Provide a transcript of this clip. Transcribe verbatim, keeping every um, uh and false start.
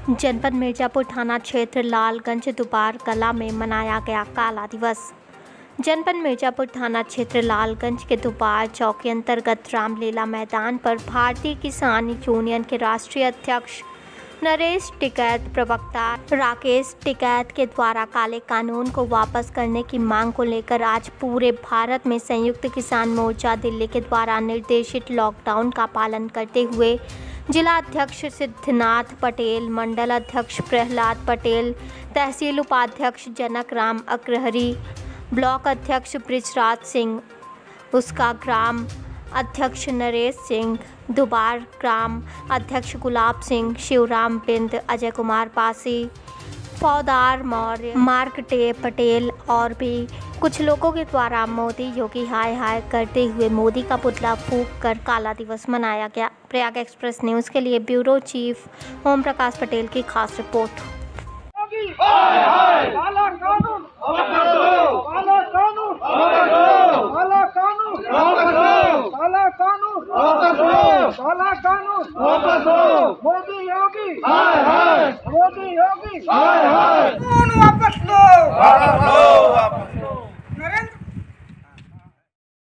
जनपद मिर्जापुर थाना क्षेत्र लालगंज दुबार कला में मनाया गया काला दिवस। जनपद मिर्जापुर थाना क्षेत्र लालगंज के दुबार चौकी अंतर्गत रामलीला मैदान पर भारतीय किसान यूनियन के राष्ट्रीय अध्यक्ष नरेश टिकैत, प्रवक्ता राकेश टिकैत के द्वारा काले कानून को वापस करने की मांग को लेकर आज पूरे भारत में संयुक्त किसान मोर्चा दिल्ली के द्वारा निर्देशित लॉकडाउन का पालन करते हुए जिला अध्यक्ष सिद्धनाथ पटेल, मंडल अध्यक्ष प्रहलाद पटेल, तहसील उपाध्यक्ष जनक राम अग्रहरी, ब्लॉक अध्यक्ष बृजराज सिंह, उसका ग्राम अध्यक्ष नरेश सिंह, दुबार ग्राम अध्यक्ष गुलाब सिंह, शिवराम बिंद, अजय कुमार पासी, फौदार मौर्य, मार्कटे पटेल और भी कुछ लोगों के द्वारा मोदी योगी हाय हाय करते हुए मोदी का पुतला फूंक कर काला दिवस मनाया गया। प्रयाग एक्सप्रेस न्यूज़ के लिए ब्यूरो चीफ ओम प्रकाश पटेल की खास रिपोर्ट। काला कानून काला कानून काला कानून काला कानून काला कानून मोदी योगी मोदी योगी कानून वापस लो।